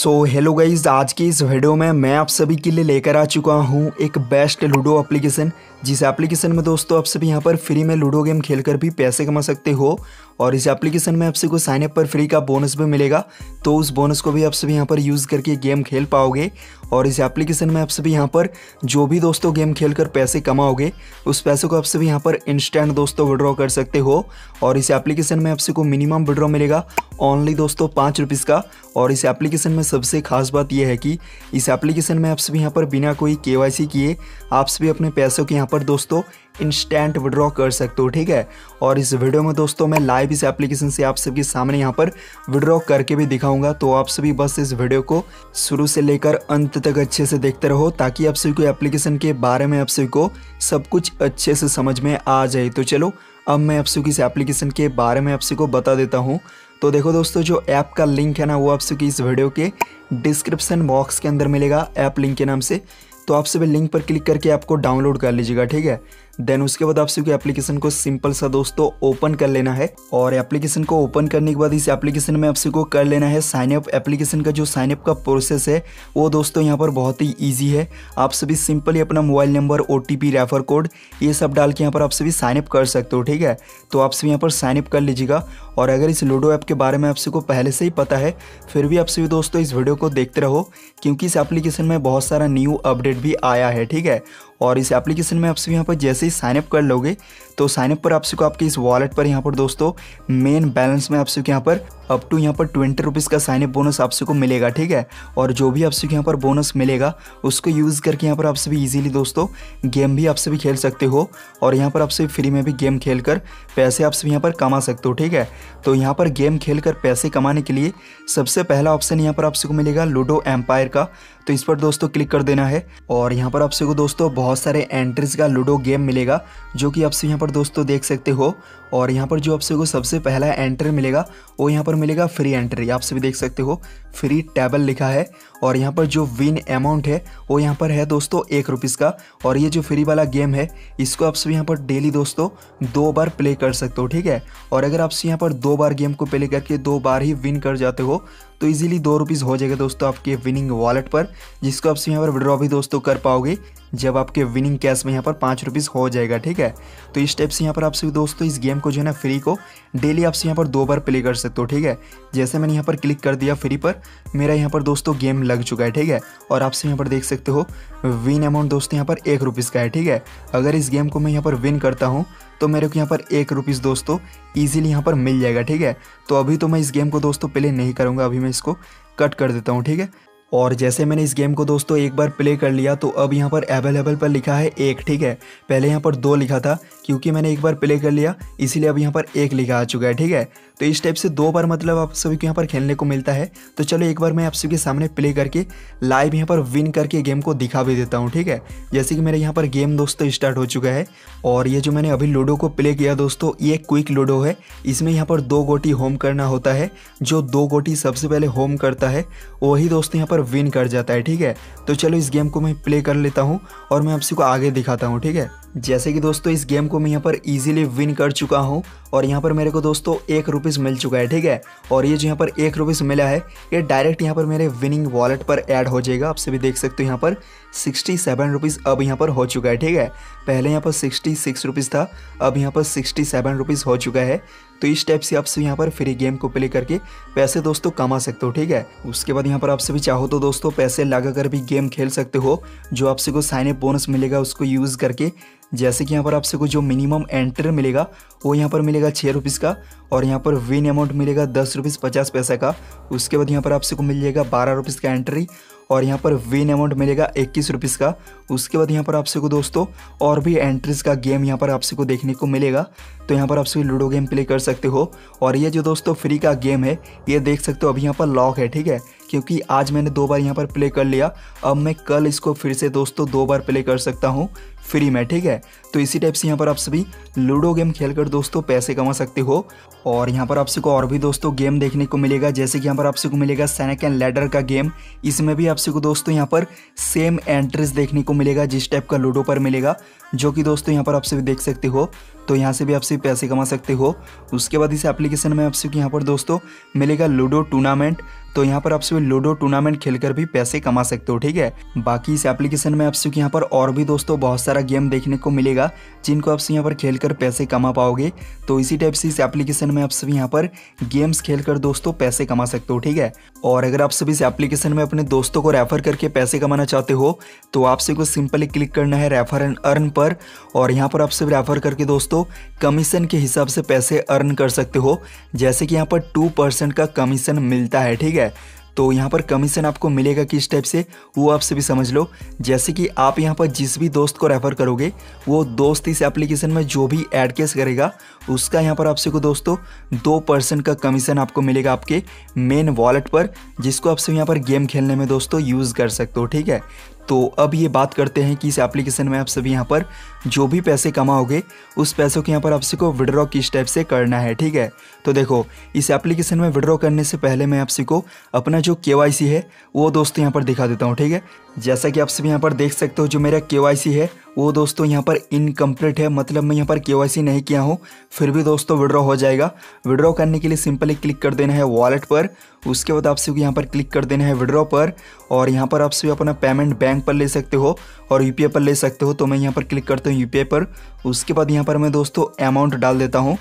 Hello guys, आज की इस वीडियो में मैं आप सभी के लिए लेकर आ चुका हूं एक बेस्ट लूडो एप्लीकेशन। जिस एप्लीकेशन में दोस्तों आप सभी यहां पर फ्री में लूडो गेम खेलकर भी पैसे कमा सकते हो और इस एप्लीकेशन में आप सभी को साइन अप पर फ्री का बोनस भी मिलेगा। तो उस बोनस को भी आप सभी यहां पर यूज़ करके गेम खेल पाओगे और इस एप्लीकेशन में आप सभी यहां पर जो भी दोस्तों गेम खेलकर पैसे कमाओगे उस पैसे को आप सभी यहां पर इंस्टेंट दोस्तों विड्रॉ कर सकते हो। और इस एप्लीकेशन में आप सभी को मिनिमम विड्रॉ मिलेगा ओनली दोस्तों 5 रुपीज़ का। और इस एप्लीकेशन में सबसे खास बात यह है कि इस एप्लीकेशन में आप सभी यहाँ पर बिना कोई केवाईसी किए आप सभी अपने पैसों के यहाँ पर दोस्तों इंस्टेंट विड्रॉ कर सकते हो, ठीक है। और इस वीडियो में दोस्तों मैं लाइव इस एप्लीकेशन से आप सबके सामने यहाँ पर विड्रॉ करके भी दिखाऊंगा। तो आप सभी बस इस वीडियो को शुरू से लेकर अंत तक अच्छे से देखते रहो ताकि आप सभी को एप्लीकेशन के बारे में आप सभी को सब कुछ अच्छे से समझ में आ जाए। तो चलो अब मैं आप सभी को इस एप्लीकेशन के बारे में आप सभी को बता देता हूँ। तो देखो दोस्तों, जो ऐप का लिंक है ना वो आप सभी इस वीडियो के डिस्क्रिप्शन बॉक्स के अंदर मिलेगा ऐप लिंक के नाम से। तो आप सभी लिंक पर क्लिक करके आपको डाउनलोड कर लीजिएगा, ठीक है। देन उसके बाद आप सभी को एप्लीकेशन को सिंपल सा दोस्तों ओपन कर लेना है और एप्लीकेशन को ओपन करने के बाद इस एप्लीकेशन में आप सभी को कर लेना है साइन अप। एप्लीकेशन का जो साइन अप का प्रोसेस है वो दोस्तों यहाँ पर बहुत ही ईजी है। आप सभी सिंपली अपना mobile number, OTP, refer code ये सब डाल के यहाँ पर आप सभी साइन अप कर सकते हो, ठीक है। तो आप सभी यहाँ पर साइन अप कर लीजिएगा। और अगर इस लूडो ऐप के बारे में आप सभी को पहले से ही पता है फिर भी आप सभी दोस्तों इस वीडियो को देखते रहो क्योंकि इस एप्लीकेशन में बहुत सारा न्यू अपडेट भी आया है, ठीक है। और इस एप्लीकेशन में आप सभी यहाँ पर जैसे ही साइन अप कर लोगे तो साइन अप पर आप सभी को आपके इस वॉलेट पर यहाँ पर दोस्तों मेन बैलेंस में आप सभी को यहाँ पर अप टू यहाँ पर 20 रुपीज़ का साइन अप बोनस आप सभी को मिलेगा, ठीक है। और जो भी आप सभी को यहाँ पर बोनस मिलेगा उसको यूज़ करके यहाँ पर आप सभी इजीली दोस्तों गेम भी आप सभी खेल सकते हो और यहाँ पर आप सभी फ्री में भी गेम खेलकर पैसे आप सभी यहाँ पर कमा सकते हो, ठीक है। तो यहाँ पर गेम खेलकर पैसे कमाने के लिए सबसे पहला ऑप्शन यहाँ पर आप सभी को मिलेगा लूडो एम्पायर का। तो इस पर दोस्तों क्लिक कर देना है और यहाँ पर आप सभी को दोस्तों बहुत सारे एंट्रीज का लूडो गेम मिलेगा जो कि आप सभी यहाँ पर दोस्तों देख सकते हो। और यहाँ पर जो आप सभी को सबसे पहला एंट्री मिलेगा वो यहाँ पर मिलेगा फ्री एंट्री, आप सभी देख सकते हो फ्री टेबल लिखा है। और यहाँ पर जो विन अमाउंट है वो यहाँ पर है दोस्तों 1 रुपीज़ का। और ये जो फ्री वाला गेम है इसको आप सभी यहाँ पर डेली दोस्तों 2 बार प्ले कर सकते हो, ठीक है। और अगर आप सभी यहाँ पर 2 बार गेम को प्ले करके 2 बार ही विन कर जाते हो तो इजीली 2 रुपीज़ हो जाएगा दोस्तों आपके विनिंग वॉलेट पर, जिसको आप यहाँ पर विड्रॉ भी दोस्तों कर पाओगे जब आपके विनिंग कैश में यहाँ पर 5 रुपीज़ हो जाएगा, ठीक है। तो इस टाइप से यहाँ पर आप सभी दोस्तों इस गेम को जो है ना फ्री को डेली आप यहाँ पर 2 बार प्ले कर सकते हो, ठीक है। जैसे मैंने यहाँ पर क्लिक कर दिया फ्री पर, मेरा यहाँ पर दोस्तों गेम लग चुका है, ठीक है। और आप यहाँ पर देख सकते हो विन अमाउंट दोस्तों यहाँ पर 1 रुपीज़ का है, ठीक है। अगर इस गेम को मैं यहाँ पर विन करता हूँ तो मेरे को यहाँ पर 1 रुपीज़ दोस्तों ईजिली यहाँ पर मिल जाएगा, ठीक है। तो अभी तो मैं इस गेम को दोस्तों प्ले नहीं करूँगा, अभी मैं इसको कट कर देता हूँ, ठीक है। और जैसे मैंने इस गेम को दोस्तों एक बार प्ले कर लिया तो अब यहाँ पर अवेलेबल पर लिखा है 1, ठीक है। पहले यहाँ पर 2 लिखा था क्योंकि मैंने एक बार प्ले कर लिया इसीलिए अब यहाँ पर 1 लिखा आ चुका है, ठीक है। तो इस टाइप से 2 बार मतलब आप सभी को यहाँ पर खेलने को मिलता है। तो चलो एक बार मैं आप सभी के सामने प्ले करके लाइव यहाँ पर विन करके गेम को दिखा भी देता हूँ, ठीक है। जैसे कि मेरे यहाँ पर गेम दोस्तों स्टार्ट हो चुका है और ये जो मैंने अभी लूडो को प्ले किया दोस्तों ये क्विक लूडो है। इसमें यहाँ पर 2 गोटी होम करना होता है, जो 2 गोटी सबसे पहले होम करता है वही दोस्तों यहाँ पर विन कर जाता है, ठीक है। तो चलो इस गेम को मैं प्ले कर लेता हूँ और मैं आप सभी को आगे दिखाता हूँ, ठीक है। जैसे कि दोस्तों इस गेम को मैं यहाँ पर इजीली विन कर चुका हूँ और यहाँ पर मेरे को दोस्तों 1 रुपीज़ मिल चुका है, ठीक है। और ये जो यहाँ पर 1 रुपीज़ मिला है ये डायरेक्ट यहाँ पर मेरे विनिंग वॉलेट पर ऐड हो जाएगा। आप सभी देख सकते हो यहाँ पर 67 रुपीज़ अब यहाँ पर हो चुका है, ठीक है। पहले यहाँ पर 66 रुपीज़ था, अब यहाँ पर 67 रुपीज़ हो चुका है। तो इस टाइप से आप सभी यहाँ पर फ्री गेम को प्ले करके पैसे दोस्तों कमा सकते हो, ठीक है। उसके बाद यहाँ पर आप सभी चाहो तो दोस्तों पैसे लगा कर भी गेम खेल सकते हो, जो आप सभी को साइन अप बोनस मिलेगा उसको यूज़ करके। जैसे कि यहाँ पर आप सभी को जो मिनिमम एंट्री मिलेगा वो यहाँ पर मिलेगा 6 रुपीज़ का और यहाँ पर विन अमाउंट मिलेगा 10 रुपीज़ 50 पैसे का। उसके बाद यहाँ पर आप सभी को मिल जाएगा 12 रुपीज़ का एंट्री और यहाँ पर विन अमाउंट मिलेगा 21 रुपीज़ का। उसके बाद यहाँ पर आप सभी को दोस्तों और भी एंट्रीज़ का गेम यहाँ पर आप सभी को देखने को मिलेगा। तो यहाँ पर आप सभी लूडो गेम प्ले कर सकते हो और ये जो दोस्तों फ्री का गेम है ये देख सकते हो अभी यहाँ पर लॉक है, ठीक है। क्योंकि आज मैंने 2 बार यहाँ पर प्ले कर लिया, अब मैं कल इसको फिर से दोस्तों 2 बार प्ले कर सकता हूँ फ्री में, ठीक है। तो इसी टाइप से यहाँ पर आप सभी लूडो गेम खेलकर दोस्तों पैसे कमा सकते हो। और यहाँ पर आपसे को और भी दोस्तों गेम देखने को मिलेगा, जैसे कि यहाँ पर आपसे को मिलेगा स्नेक एंड लैडर का गेम। इसमें भी आपसे को दोस्तों यहाँ पर सेम एंट्रीज देखने को मिलेगा जिस टाइप का लूडो पर मिलेगा, जो कि दोस्तों यहाँ पर आपसे भी देख सकते हो। तो यहाँ से भी आपसे पैसे कमा सकते हो। उसके बाद इस एप्लीकेशन में आपसे यहाँ पर दोस्तों मिलेगा लूडो टूर्नामेंट। तो यहाँ पर आपसे लूडो टूर्नामेंट खेलकर भी पैसे कमा सकते हो, ठीक है। बाकी इस एप्लीकेशन में आपसे यहाँ पर और भी दोस्तों बहुत सारा गेम देखने को मिलेगा जिनको आपसे यहाँ पर खेलकर पैसे कमा पाओगे। तो इसी टाइप से इस एप्लीकेशन में आप सभी यहाँ पर गेम्स खेलकर दोस्तों पैसे कमा सकते हो, ठीक है। और अगर आप सभी इस एप्लीकेशन में अपने दोस्तों को रेफर करके पैसे कमाना चाहते हो तो आपसे को सिंपली क्लिक करना है रेफर एंड अर्न पर, और यहाँ पर आप सभी रेफर करके दोस्तों कमीशन के हिसाब से पैसे अर्न कर सकते हो। जैसे कि यहाँ पर 2% का कमीशन मिलता है, ठीक है। तो यहाँ पर कमीशन आपको मिलेगा किस टाइप से वो आप सभी समझ लो। जैसे कि आप यहाँ पर जिस भी दोस्त को रेफर करोगे वो दोस्त इस एप्लीकेशन में जो भी ऐड केस करेगा उसका यहाँ पर आपसे को दोस्तों 2% का कमीशन आपको मिलेगा आपके मेन वॉलेट पर, जिसको आप सब यहाँ पर गेम खेलने में दोस्तों यूज़ कर सकते हो, ठीक है। तो अब ये बात करते हैं कि इस एप्लीकेशन में आप सभी यहाँ पर जो भी पैसे कमाओगे उस पैसों के यहाँ पर आपसे को विड्रॉ किस टाइप से करना है, ठीक है। तो देखो इस एप्लीकेशन में विड्रॉ करने से पहले मैं आपसे को अपना जो KYC है वो दोस्तों यहाँ पर दिखा देता हूँ, ठीक है। जैसा कि आप सभी यहाँ पर देख सकते हो जो मेरा KYC है वो दोस्तों यहाँ पर इनकम्प्लीट है, मतलब मैं यहाँ पर KYC नहीं किया हूँ, फिर भी दोस्तों विड्रॉ हो जाएगा। विड्रॉ करने के लिए सिंपली क्लिक कर देना है वॉलेट पर। उसके बाद आपसे यहाँ पर क्लिक कर देना है विड्रॉ पर, और यहाँ पर आपसे अपना पेमेंट बैंक पर ले सकते हो और UPI पर ले सकते हो। तो मैं यहाँ पर क्लिक करता हूँ UPI पर। उसके बाद यहाँ पर मैं दोस्तों अमाउंट डाल देता हूँ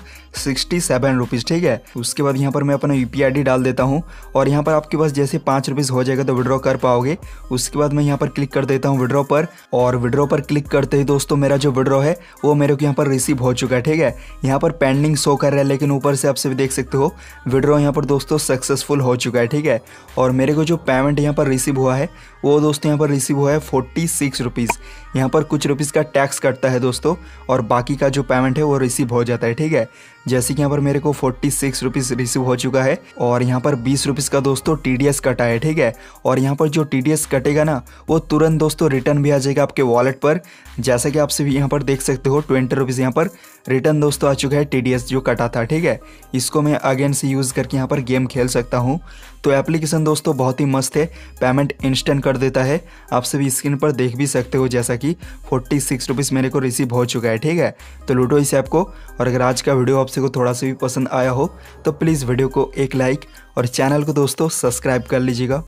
67 रुपीज़, ठीक है। उसके बाद यहाँ पर मैं अपना UPI ID डाल देता हूँ, और यहाँ पर आपके पास जैसे 5 रुपीज़ हो जाएगा तो विड्रॉ कर पाओगे। उसके बाद मैं यहाँ पर क्लिक कर देता हूँ विड्रॉ पर, और विड्रॉ पर क्लिक करते ही दोस्तों मेरा जो विड्रॉ है वो मेरे को यहाँ पर रिसीव हो चुका है, ठीक है। यहाँ पर पेंडिंग शो कर रहा है, लेकिन ऊपर से आप सभी देख सकते हो विड्रॉ यहाँ पर दोस्तों सक्सेसफुल हो चुका है, ठीक है। और मेरे को जो पेमेंट यहाँ पर रिसीव हुआ है वो दोस्तों यहाँ पर रिसीव हुआ है 46 रुपीज़। यहाँ पर कुछ रुपीज़ का टैक्स कटता है दोस्तों, और बाकी का जो पेमेंट है वो रिसीव हो जाता है, ठीक है। जैसे कि यहाँ पर मेरे को 46 रुपीज़ रिसीव हो चुका है, और यहाँ पर 20 रुपीज़ का दोस्तों TDS कटा है, ठीक है। और यहाँ पर जो TDS कटेगा ना वो तुरंत दोस्तों रिटर्न भी आ जाएगा आपके वॉलेट पर। जैसा कि आप सभी यहाँ पर देख सकते हो 20 रुपीज़ यहाँ पर रिटर्न दोस्तों आ चुका है TDS जो कटा था, ठीक है। इसको मैं अगेन से यूज़ करके यहाँ पर गेम खेल सकता हूँ। तो एप्लीकेशन दोस्तों बहुत ही मस्त है, पेमेंट इंस्टेंट कर देता है। आप सभी स्क्रीन पर देख भी सकते हो जैसा कि 46 रुपीज़ मेरे को रिसीव हो चुका है, ठीक है। तो लूडो इस ऐप को। और अगर आज का वीडियो आपसे को थोड़ा सा भी पसंद आया हो तो प्लीज़ वीडियो को एक लाइक और चैनल को दोस्तों सब्सक्राइब कर लीजिएगा।